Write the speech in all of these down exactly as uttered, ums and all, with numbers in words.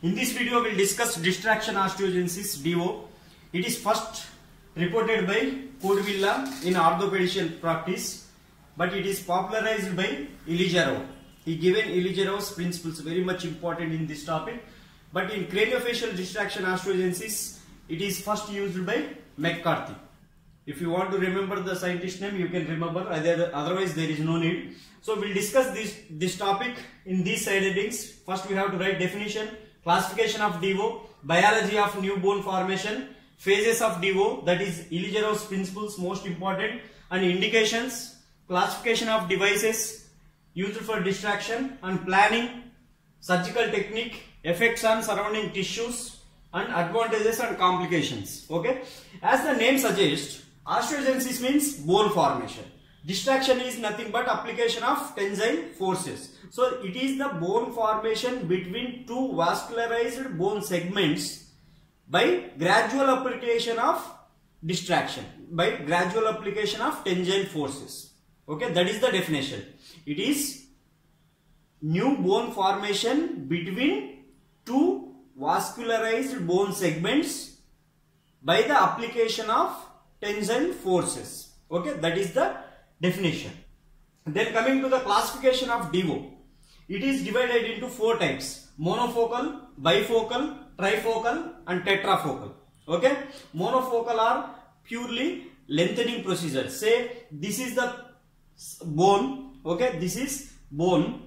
In this video, we will discuss distraction osteogenesis D O. It is first reported by Cordovilla in orthopedic practice, but it is popularized by Ilijarov. He given Ilijarov's principles, very much important in this topic. But in craniofacial distraction osteogenesis, it is first used by McCarthy. If you want to remember the scientist name, you can remember. Otherwise, there is no need. So we'll discuss this this topic in these side headings. First, we have to write definition, classification of D O, biology of new bone formation, phases of D O, that is Ilijarov's principles, most important, and indications, classification of devices used for distraction, and planning, surgical technique, effects on surrounding tissues, and advantages and complications. Okay, as the name suggests, osteogenesis means bone formation. Distraction is nothing but application of tensile forces. So it is the bone formation between two vascularized bone segments by gradual application of distraction, by gradual application of tensile forces. Okay, that is the definition. It is new bone formation between two vascularized bone segments by the application of tensile forces. Okay, that is the definition. Then coming to the classification of D O, it is divided into four types: monofocal, bifocal, trifocal, and tetrafocal. Okay, monofocal are purely lengthening procedure. Say this is the bone. Okay, this is bone.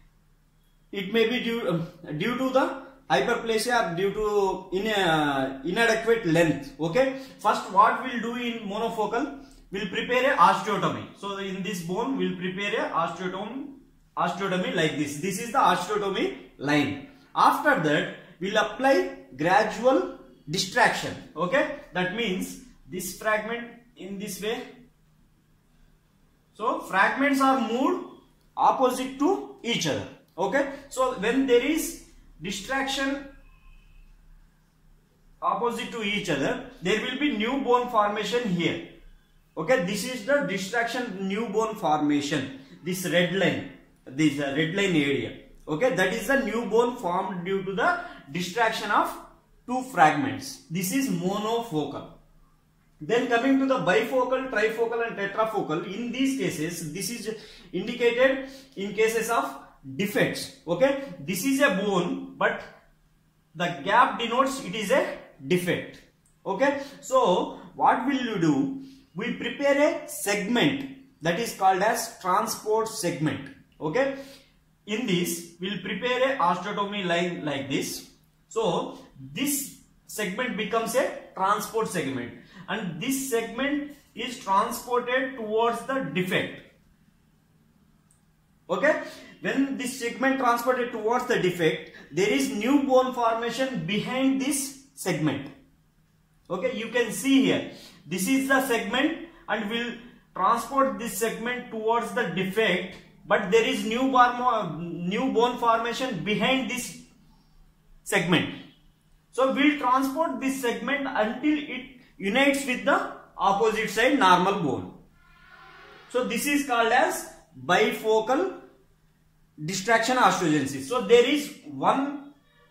It may be due uh, due to the hyperplasia or due to in, uh, inadequate length. Okay, first what we'll do in monofocal, we'll prepare a osteotomy. So in this bone, we'll prepare a osteotomy, osteotomy like this. This is the osteotomy line. After that, we'll apply gradual distraction. Okay, that means this fragment in this way. So fragments are moved opposite to each other. Okay, so when there is distraction opposite to each other, there will be new bone formation here. Okay, this is the distraction new bone formation. This red line, this uh, red line area. Okay, that is the new bone formed due to the distraction of two fragments. This is monofocal. Then coming to the bifocal, trifocal, and tetrafocal. In these cases, this is indicated in cases of defects. Okay, this is a bone, but the gap denotes it is a defect. Okay, so what will you do? We prepare a segment that is called as transport segment. Okay, in this we'll prepare a osteotomy line like this. So this segment becomes a transport segment, and this segment is transported towards the defect. Okay, when this segment transported towards the defect, there is new bone formation behind this segment. Okay, you can see here, this is the segment, and will transport this segment towards the defect, but there is new bone, new bone formation behind this segment. So we'll transport this segment until it unites with the opposite side normal bone. So this is called as bifocal distraction osteogenesis. So there is one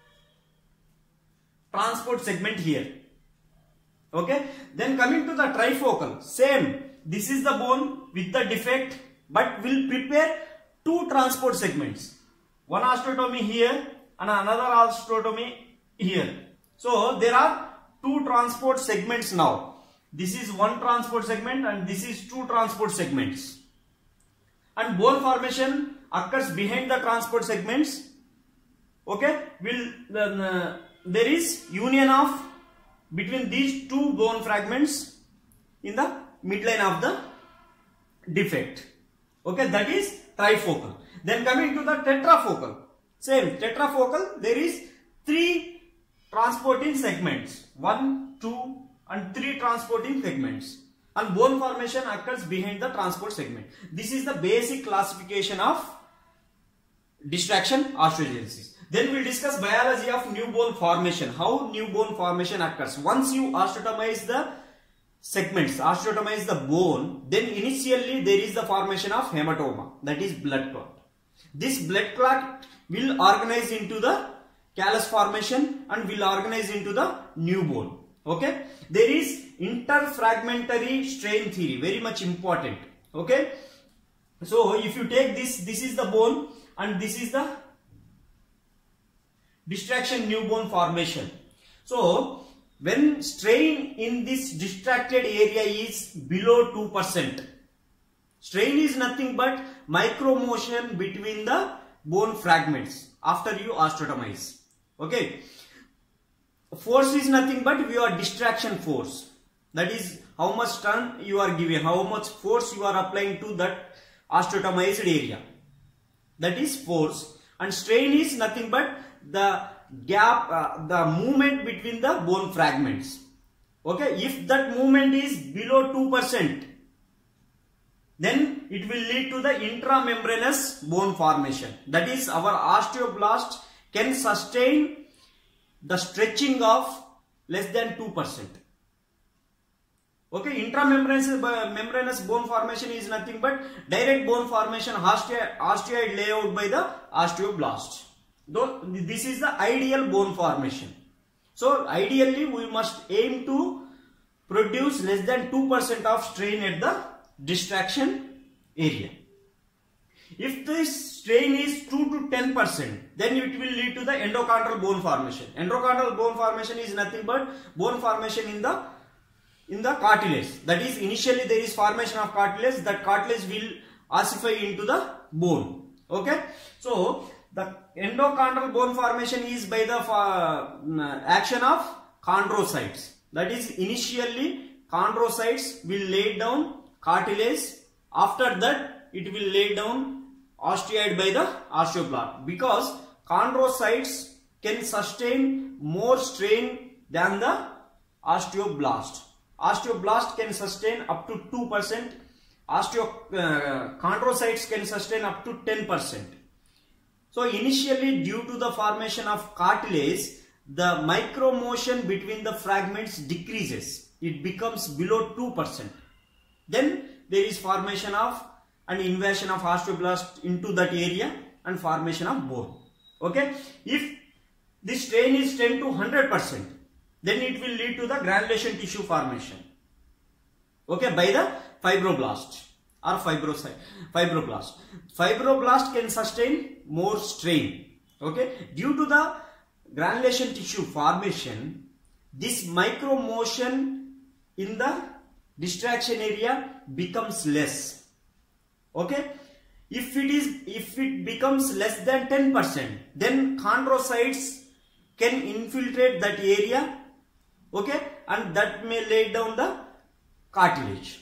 transport segment here. Okay, then coming to the trifocal, same, this is the bone with the defect, but we'll prepare two transport segments, one osteotomy here and another osteotomy here. So there are two transport segments now. This is one transport segment and this is two transport segments, and bone formation occurs behind the transport segments. Okay, will then uh, there is union of between these two bone fragments in the midline of the defect. Okay, that is trifocal. Then coming to the tetrafocal, same tetrafocal, there is three transporting segments, one, two, and three transporting segments, and bone formation occurs behind the transport segment. This is the basic classification of distraction osteogenesis. Then we will discuss biology of new bone formation, how new bone formation occurs. Once you osteotomize the segments, osteotomize the bone, then initially there is the formation of hematoma, that is blood clot. This blood clot will organize into the callus formation and will organize into the new bone. Okay, there is interfragmentary strain theory, very much important. Okay, so if you take this, this is the bone and this is the distraction new bone formation. So when strain in this distracted area is below two percent, strain is nothing but micro motion between the bone fragments after you osteotomize. Okay, force is nothing but your distraction force, that is how much turn you are giving, how much force you are applying to that osteotomized area, that is force. And strain is nothing but the gap, uh, the movement between the bone fragments. Okay, if that movement is below two percent, then it will lead to the intramembranous bone formation. That is, our osteoblast can sustain the stretching of less than two percent. Okay, intramembranous membranous bone formation is nothing but direct bone formation, osteoid, osteoid layout by the osteoblast. Though this is the ideal bone formation. So ideally we must aim to produce less than two percent of strain at the distraction area. If this strain is two to ten percent, then it will lead to the endochondral bone formation. Endochondral bone formation is nothing but bone formation in the in the cartilage. That is, initially there is formation of cartilage, that cartilage will ossify into the bone. Okay, so the endochondral bone formation is by the uh, action of chondrocytes. That is, initially chondrocytes will lay down cartilage, after that it will lay down osteoid by the osteoblast, because chondrocytes can sustain more strain than the osteoblast. Osteoblast can sustain up to two percent, osteo uh, chondrocytes can sustain up to ten percent. So initially, due to the formation of cartilage, the micro motion between the fragments decreases. It becomes below two percent. Then there is formation of and invasion of osteoblast into that area and formation of bone. Okay, if the strain is ten to one hundred percent, then it will lead to the granulation tissue formation. Okay, by the fibroblast or fibrocyte, fibroblast. Fibroblast can sustain more strain. Okay, due to the granulation tissue formation, this micro motion in the distraction area becomes less. Okay, if it is if it becomes less than ten percent, then chondrocytes can infiltrate that area. Okay, and that may lay down the cartilage.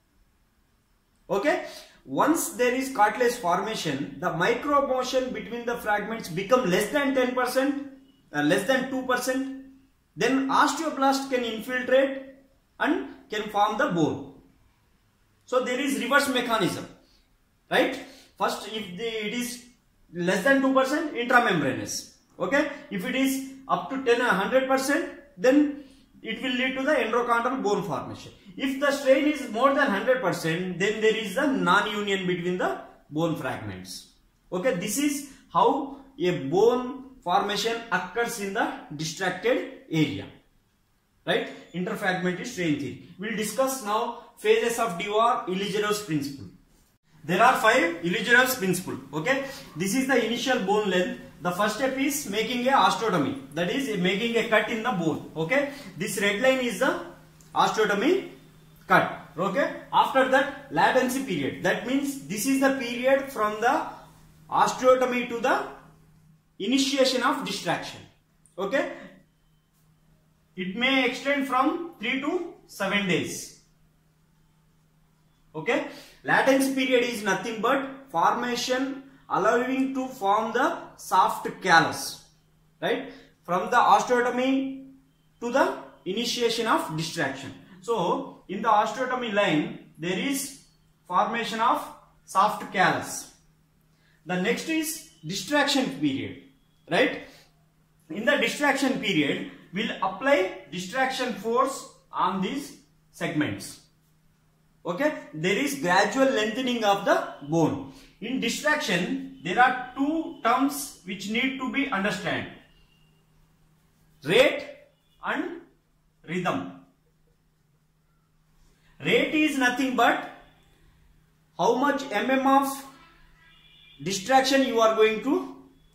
Okay, once there is cartilage formation, the micro motion between the fragments become less than ten percent, uh, less than two percent. Then osteoblast can infiltrate and can form the bone. So there is reverse mechanism, right? First, if the, it is less than two percent, intramembranous. Okay, if it is up to ten or one hundred percent, then it will lead to the endochondral bone formation. If the strain is more than one hundred percent, then there is a non-union between the bone fragments. Okay, this is how a bone formation occurs in the distracted area. Right? Interfragmentary strain theory. We will discuss now phases of D O R, Illigero's principle. There are five Illigero's principle. Okay, this is the initial bone length. The first step is making a osteotomy, that is making a cut in the bone. Okay, this red line is the osteotomy cut. Okay, after that, latency period, that means this is the period from the osteotomy to the initiation of distraction. Okay, it may extend from three to seven days. Okay, latency period is nothing but formation allowing to form the soft callus, right, from the osteotomy to the initiation of distraction. So in the osteotomy line there is formation of soft callus. The next is distraction period, right? In the distraction period, we'll apply distraction force on these segments. Okay, there is gradual lengthening of the bone. In distraction, there are two terms which need to be understood. rate and rhythm. Rate is nothing but how much mm of distraction you are going to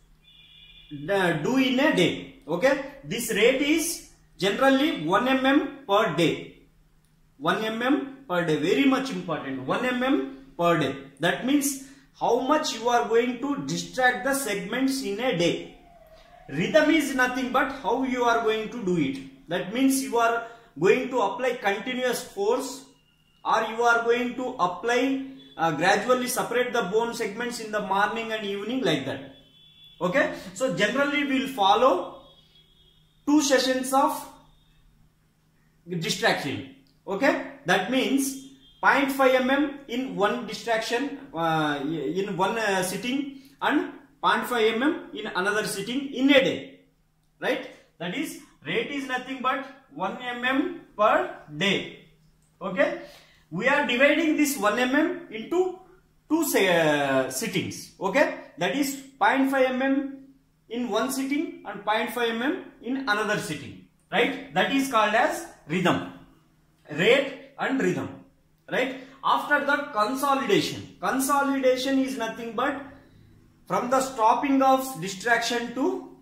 do in a day. Okay, this rate is generally one millimeter per day. one millimeter per day, very much important. one millimeter per day. That means how much you are going to distract the segments in a day. Rhythm is nothing but how you are going to do it. That means you are going to apply continuous force, or you are going to apply uh, gradually separate the bone segments in the morning and evening, like that. Okay, so generally we will follow two sessions of distraction. Okay, that means zero point five millimeter in one distraction uh, in one uh, sitting, and zero point five millimeter in another sitting in a day, right? That is, rate is nothing but one millimeter per day. Okay, we are dividing this one millimeter into two uh, sittings. Okay, that is zero point five millimeter in one sitting and zero point five millimeter in another sitting, right? That is called as rhythm, rate and rhythm, right? After that, consolidation. Consolidation is nothing but from the stopping of distraction to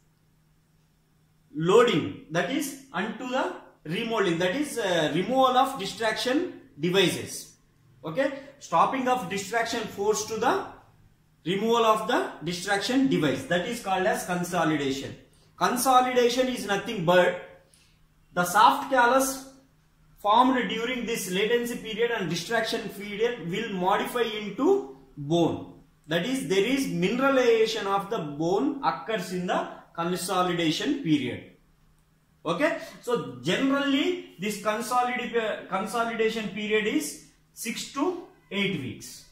loading, that is unto the remolding, that is uh, removal of distraction devices. Okay, stopping of distraction force to the removal of the distraction device, that is called as consolidation. Consolidation is nothing but the soft callus formed during this latency period and distraction period will modify into bone. That is, there is mineralization of the bone occurs in the consolidation period. Okay, so generally this consolid consolidation period is six to eight weeks.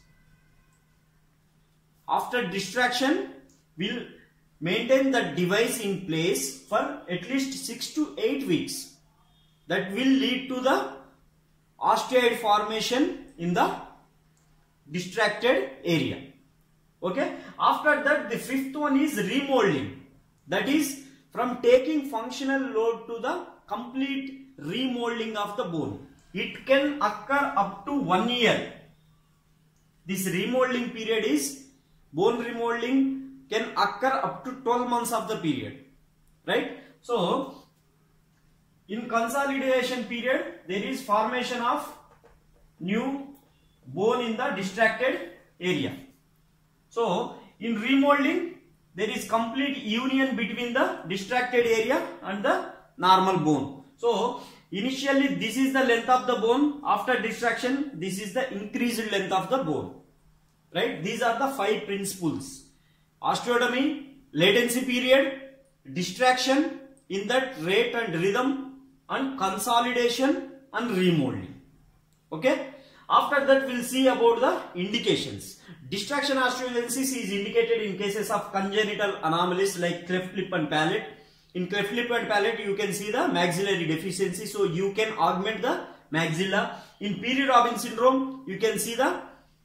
After distraction, will maintain the device in place for at least six to eight weeks. That will lead to the osteoid formation in the distracted area. Okay, after that, the fifth one is remolding. That is, from taking functional load to the complete remolding of the bone. It can occur up to one year. This remolding period is, bone remolding can occur up to twelve months of the period, right? So in consolidation period, there is formation of new bone in the distracted area. So in remolding, there is complete union between the distracted area and the normal bone. So initially this is the length of the bone. After distraction, this is the increased length of the bone, right? These are the five principles: osteotomy, latency period, distraction, in that rate and rhythm, and consolidation and remolding. Okay, after that we'll see about the indications. Distraction osteogenesis is indicated in cases of congenital anomalies like cleft lip and palate. In cleft lip and palate, you can see the maxillary deficiency, so you can augment the maxilla. In Peary-Robin syndrome, you can see the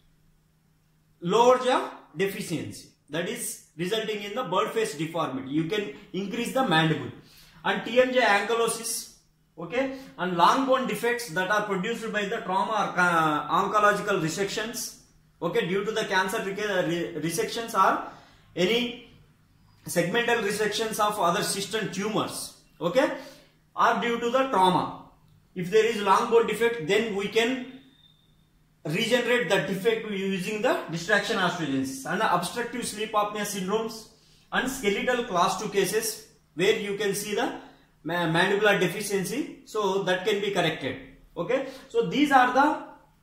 lower jaw deficiency, that is resulting in the bird face deformity. You can increase the mandible. And T M J ankylosis, okay, and long bone defects that are produced by the trauma or uh, oncological resections, okay, due to the cancer resections or any segmental resections of other cyst and tumors, okay, or due to the trauma. If there is long bone defect, then we can regenerate the defect using the distraction osteogenesis. And the obstructive sleep apnea syndromes and skeletal class two cases where you can see the mandibular deficiency, so that can be corrected. Okay, so these are the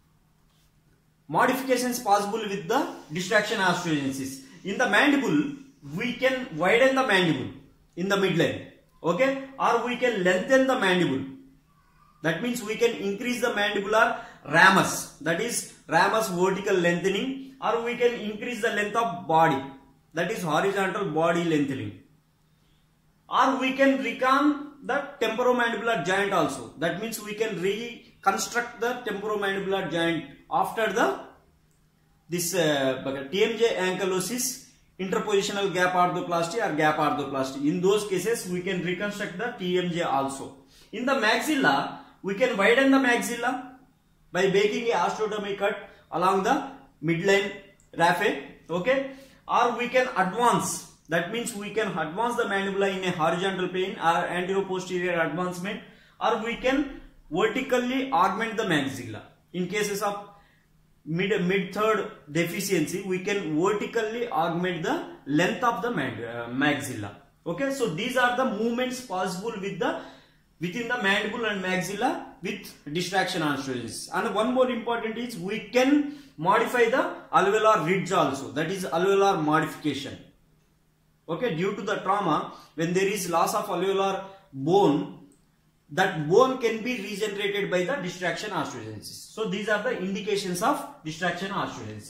modifications possible with the distraction osteogenesis. In the mandible, we can widen the mandible in the midline, okay, or we can lengthen the mandible. That means we can increase the mandibular ramus, that is ramus vertical lengthening, or we can increase the length of body, that is horizontal body lengthening, or we can recon the temporomandibular joint also. That means we can reconstruct the temporomandibular joint after the this uh, T M J ankylosis interpositional gap arthroplasty or gap arthroplasty. In those cases, we can reconstruct the T M J also. In the maxilla, we can widen the maxilla by making a osteotomy cut along the midline raphe, okay? Or we can advance. That means we can advance the mandibular in a horizontal plane or anterior-posterior advancement, or we can vertically augment the maxilla. In cases of mid mid third deficiency, we can vertically augment the length of the uh, maxilla. Okay, so these are the movements possible with the within the mandible and maxilla with distraction osteogenesis. And one more important is we can modify the alveolar ridge also. That is alveolar modification. Okay, due to the trauma, when there is loss of alveolar bone, that bone can be regenerated by the distraction osteogenesis. So these are the indications of distraction osteogenesis.